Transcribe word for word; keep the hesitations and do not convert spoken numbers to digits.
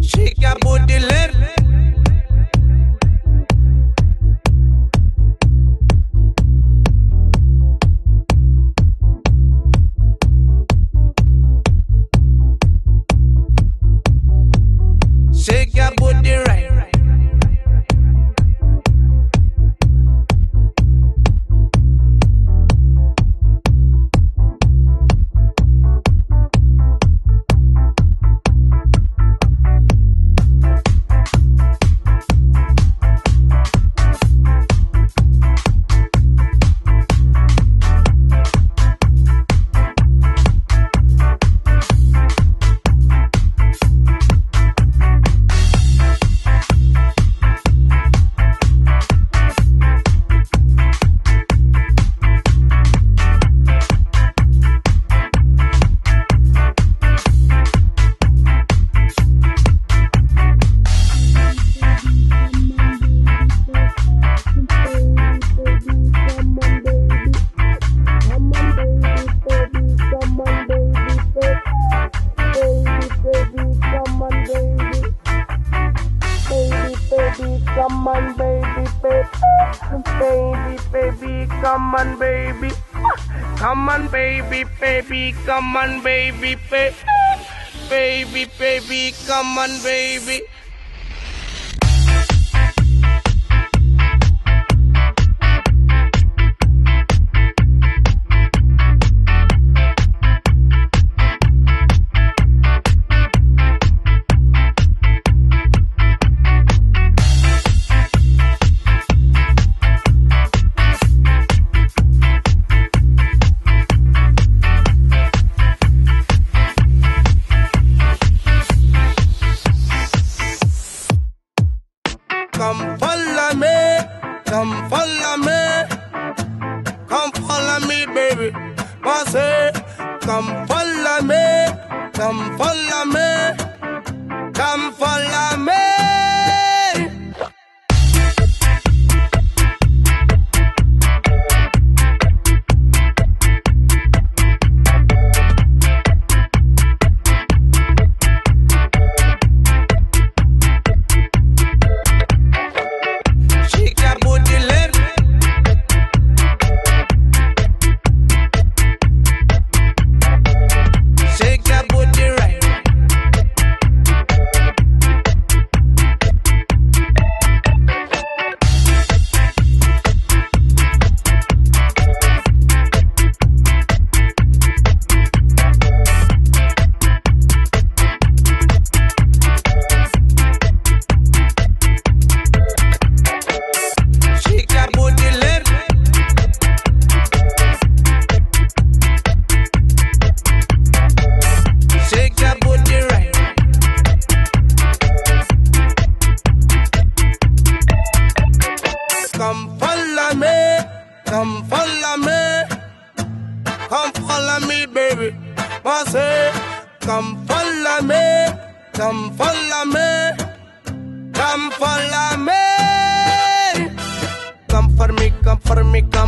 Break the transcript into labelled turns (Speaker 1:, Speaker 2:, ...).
Speaker 1: Shake your booty left. Shake your booty right. Come on, baby, baby, baby, baby, come on, baby, come on, baby, baby, come on, baby, baby, baby, baby, come on, baby. Come follow me, come follow me, come follow me, baby. I say, come follow me, come follow me, come follow me. Come follow me, come follow me, come follow me, baby. I say, come follow me, come follow me, come follow me. Come for me, come for me, come.